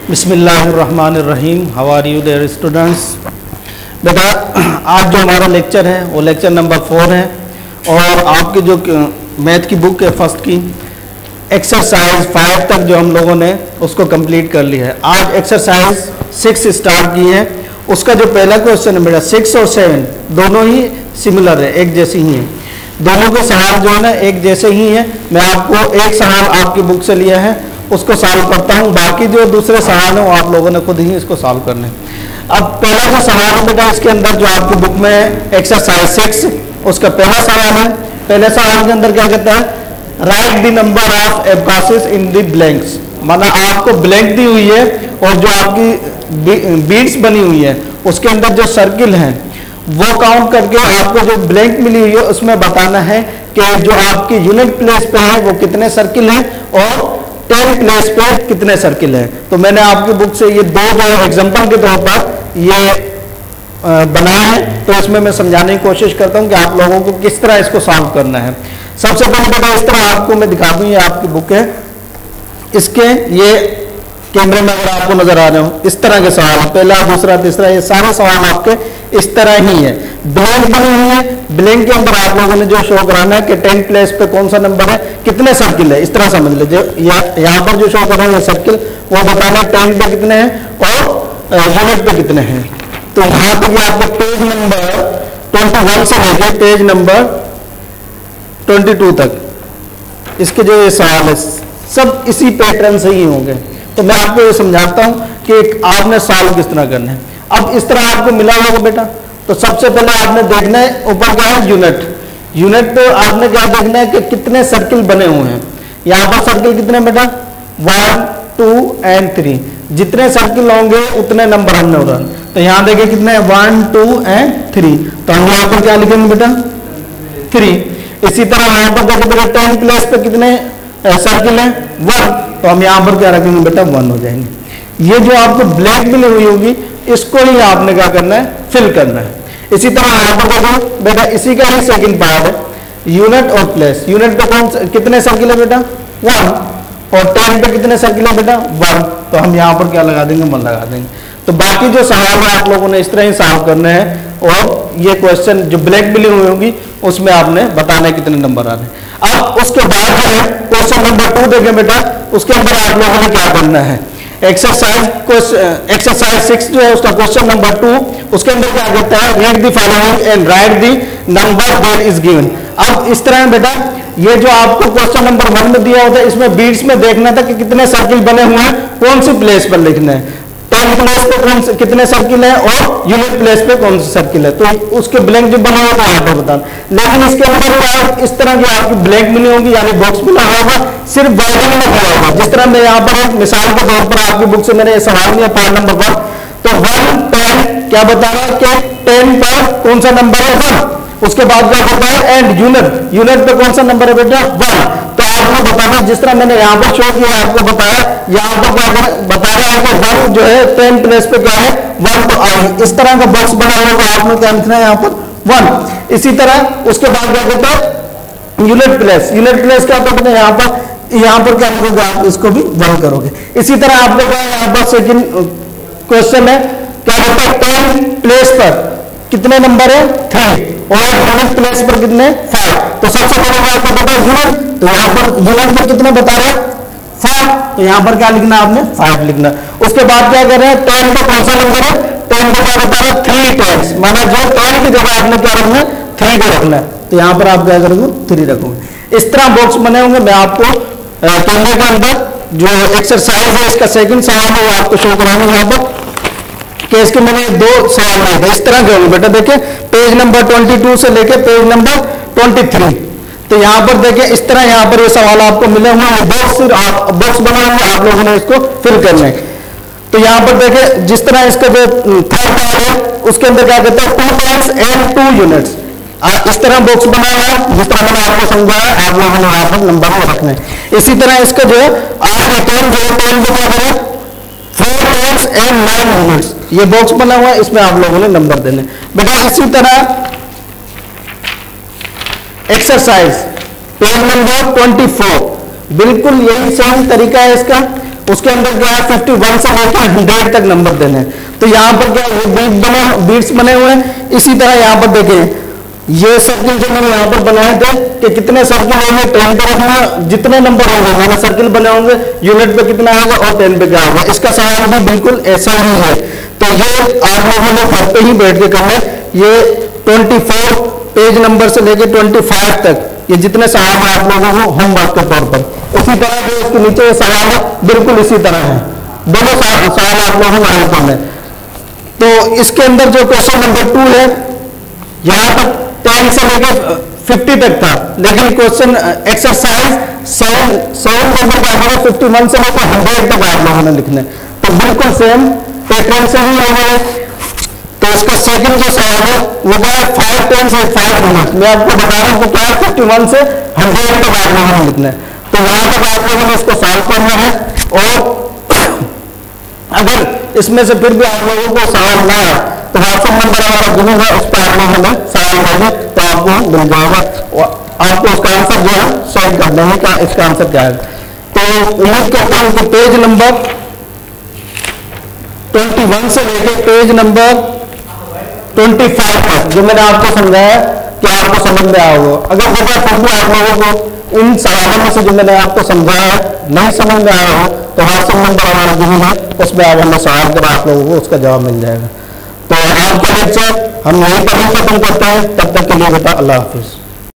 बिस्मिल्लाहिर्रहमानिर्रहीम। How are you there students. बेटा आज जो हमारा लेक्चर है वो लेक्चर नंबर 4 है और आपकी जो मैथ की बुक है फर्स्ट की एक्सरसाइज 5 तक जो हम लोगों ने उसको कंप्लीट कर लिया है। आज एक्सरसाइज 6 स्टार्ट की है। उसका जो पहला क्वेश्चन है बेटा 6 और 7 दोनों ही सिमिलर है, एक जैसी ही है। दोनों के सवाल जो है ना एक जैसे ही है। मैं आपको एक सवाल आपकी बुक से लिया है उसको सॉल्व करता हूँ, बाकी जो दूसरे सवाल हैं वो आप लोगों ने खुद ही इसको सॉल्व करने हैं। अब पहला जो सवाल है बेटा इसके अंदर जो आपकी बुक में एक्सरसाइज 6 उसका पहला सवाल है। पहले सवाल के अंदर क्या कहता है, write the number of abacuses in the blanks. मतलब आपको ब्लैंक दी हुई है और जो आपकी बीड्स बनी हुई है उसके अंदर जो सर्किल हैं वो काउंट करके आपको जो ब्लैंक मिली हुई है उसमें बताना है कि जो आपकी यूनिट प्लेस पे है वो कितने सर्किल हैं और 10 प्लेस पे कितने सर्किल हैं। तो मैंने आपकी बुक से ये दो एग्जांपल के तौर पर ये बनाया है, तो इसमें मैं समझाने की कोशिश करता हूं कि आप लोगों को किस तरह इसको सॉल्व करना है। सबसे पहले बेटा इस तरह आपको मैं दिखा दूं, ये आपकी बुक है, इसके ये कैमरे में अगर आपको नजर आ रहे हो इस तरह के सवाल, पहला दूसरा तीसरा ये सारे सवाल आपके इस तरह ही है। ब्लैंक बनी हुई है, ब्लैंक के अंदर आप लोगों ने जो शो कराना है कि 10 प्लेस पे कौन सा नंबर है, कितने सर्किल है, इस तरह समझ लीजिए। यहाँ पर जो शो कर रहे हैं सर्किल वो बताना है 10 पे कितने हैं और यूनिट पे कितने हैं। तो यहाँ पर ये आपको पेज नंबर 21 से लेकर पेज नंबर 22 तक इसके जो ये सवाल है सब इसी पैटर्न से ही होंगे। तो मैं आपको ये समझाता हूं कि आपने सॉल्व किस तरह करना है। अब इस तरह आपको मिला होगा बेटा, तो सबसे पहले आपने देखना है ऊपर क्या है यूनिट। यूनिट पे आपने क्या देखना है कि कितने सर्किल बने हुए हैं। यहां पर सर्किल कितने बेटा 1, 2 और 3। जितने सर्किल होंगे उतने नंबर हमने उड़ा। तो यहां देखिए कितने 1, 2 और 3। तो हम यहां पर क्या लिखेंगे बेटा 3। इसी तरह यहां पर देखिए बेटा 10 प्लेस पे कितने सर्किल है 1, तो हम यहां पर क्या रखेंगे बेटा 1 हो जाएंगे। ये जो आपको ब्लैंक मिली हुई होगी इसको ही आपने क्या करना है फिल करना है। इसी तरह यहां पर देखो बेटा इसी का ही सेकंड पार्ट है यूनिट और प्लेस। यूनिट पे कौन कितने सर्किल है बेटा 1 और 10 पे कितने सर्किल है बेटा 1, तो हम यहां पर क्या लगा देंगे 1 लगा देंगे। तो बाकी जो सवाल है आप लोगों ने इस तरह ही सॉल्व करने हैं और ये क्वेश्चन जो ब्लैंक मिली हुई होगी उसमें आपने बताना है कितने नंबर आ रहे हैं। अब उसके बाद जो है क्वेश्चन नंबर 2 देखें बेटा, उसके अंदर आप लोगों ने क्या करना है एक्सरसाइज 6 जो है उसका क्वेश्चन नंबर 2 उसके अंदर क्या कहता है read the following and write the number that is given. अब इस तरह बेटा ये जो आपको क्वेश्चन नंबर 1 में दिया होता है इसमें बीट्स में देखना था कि कितने सर्किल बने हुए हैं, कौन सी प्लेस पर लिखना है, 10 प्लेस पे कौन से कितने सर्किल है और यूनिट प्लेस पे कौन सा सर्किल है। तो उसके ब्लैंक जो बना होगा यहाँ पर बताना। लेकिन इसके अंदर इस तरह की आपकी ब्लैंक मिली होगी यानी बॉक्स मिला होगा, सिर्फ वर्डिंग में दिया होगा। जिस तरह मैं यहाँ पर मिसाल के तौर पर आपकी बुक से मैंने ये सवाल लिया पार्ट नंबर 1, तो 1, 10 क्या बताना कि 10 पर कौन सा नंबर है 1, उसके बाद क्या होता है एंड यूनिट पे कौन सा नंबर है बेटा 1। तो आपको बताना जिस तरह मैंने यहाँ पर शो किया आपको बताया, यहाँ पर क्या बता रहा है कि 1 जो है 10 प्लेस पे क्या है 1, तो इस तरह का बॉक्स बना हुआ है आपने क्या लिखना है यहाँ पर 1। इसी तरह उसके बाद क्या कहता है यूनिट प्लेस क्या कहते हैं यहाँ पर क्या करोगे आप इसको भी 1 करोगे। इसी तरह आप लोग यहाँ पर सेकंड क्वेश्चन है क्या कहता है 10 प्लेस पर कितने नंबर है 3 और यूनिट प्लेस पर कितने 5। तो सबसे पहले आपको पता है यूनिट, तो यहाँ पर यूनिट पर कितने बता रहे हैं 5, तो यहाँ पर क्या लिखना आपने 5 लिखना। उसके बाद क्या कर रहे हैं 10 का कौन सा नंबर है 10 का क्या बता रहे हैं 3 टाइम्स, माना जो 10 की जगह आपने क्या रखना है 3 को रखना है, तो यहाँ पर आप क्या करोगे 3 रखोगे। इस तरह बॉक्स बने होंगे। मैं आपको कैमरे के अंदर जो एक्सरसाइज है इसका सेकंड सवाल है वो आपको शो कराऊंगा यहाँ पर कि इसके मैंने 2 सवाल लिए थे। इस तरह के होंगे बेटा, देखिए पेज नंबर 22 से लेके पेज नंबर 23। तो यहाँ पर देखिए इस तरह यहाँ पर ये सवाल आपको मिले हुए हैं, बॉक्स बना हुआ है, आप लोगों ने इसको फिल करना है। तो यहाँ पर देखिए जिस तरह इसका जो थर्ड पार्ट है उसके अंदर क्या कहता है 2 टाइम्स एंड 2 यूनिट्स। इस तरह बॉक्स बना हुआ है जिस तरह मैंने आपको समझाया, आप लोगों ने यहाँ पर नंबर में रखना है। इसी तरह इसका जो है आखिरी 4 टाइम्स एंड 9 यूनिट्स, ये बॉक्स बना हुआ है, इसमें आप लोगों ने नंबर देने बेटा। इसी तरह एक्सरसाइज पेज नंबर 24 बिल्कुल यही सेम तरीका है इसका। उसके अंदर क्या है 51 से लेकर 100 तक नंबर देने हैं। तो यहाँ पर क्या बीट्स बने हुए हैं। इसी तरह यहाँ पर देखें, ये सर्किल जो मैंने यहाँ पर बनाए थे कि कितने सर्किल होंगे 10 पे रखना, जितने नंबर होंगे मैंने सर्किल बने होंगे यूनिट पे कितना आएगा और 10 पे क्या होगा। इसका सवाल भी बिल्कुल ऐसा ही है। तो ये आप लोगों ने घर पे ही बैठ के करना है। ये 24 पेज नंबर से लेके 25 तक ये जितने सवाल है आप लोगों को होमवर्क के तौर पर, उसी तरह जो इसके नीचे ये सवाल है बिल्कुल इसी तरह है। दोनों सवाल आप लोगों को हल करना है। तो इसके अंदर जो क्वेश्चन नंबर 2 है, यहाँ पर 10 से लेकर 50 तक था, लेकिन क्वेश्चन एक्सरसाइज 7 नंबर का है 51 से लेकर 100 तक आप लोगों ने लिखना है। तो बिल्कुल सेम पैटर्न से ही होगा। तो इसका सेकंड जो सवाल है वो क्या है 5 10 से 5 मिनट। मैं आपको बता रहा हूँ कि क्या 51 से 100 तक आप लोगों ने लिखना है। तो यहाँ तक आप लोगों ने इसको सॉल्व करना है। और अगर इसमें से फिर भी आप लोगों को सवाल ना आए तो व्हाट्सएप नंबर हमारा गिवन है, उस पर आप लोग हमें सवाल करेंगे तो आपको मिल जाएगा और आपको उसका आंसर जो है सेंड कर देंगे क्या इसका आंसर क्या है। तो उम्मीद करता हूँ कि पेज नंबर 21 से लेकर पेज नंबर 25 तक जो मैंने आपको समझाया कि आपको समझ में आया होगा। अगर बेटा फिर भी आप लोगों को इन सवालों में से जो मैंने आपको समझाया नहीं समझ में आया हो तो व्हाट्सएप नंबर हमारा गिवन है, उसमें आप हमें सवाल कर आप लोगों को उसका जवाब मिल जाएगा। तो आज का लेक्चर हम यहीं पर खत्म करते हैं। तब तक के लिए बेटा अल्लाह हाफिज।